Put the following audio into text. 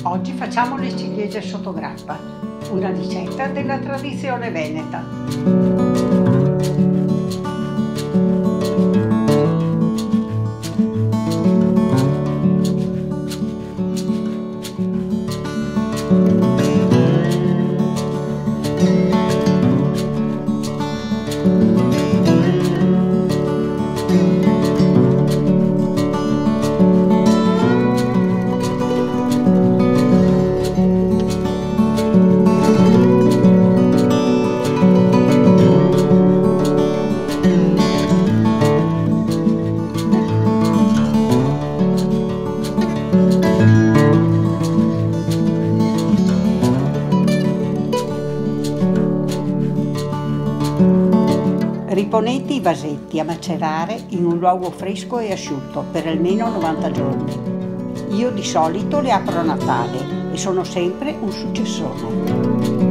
Oggi facciamo le ciliegie sotto grappa, una ricetta della tradizione veneta. Riponete i vasetti a macerare in un luogo fresco e asciutto per almeno 90 giorni. Io di solito le apro a Natale e sono sempre un successone.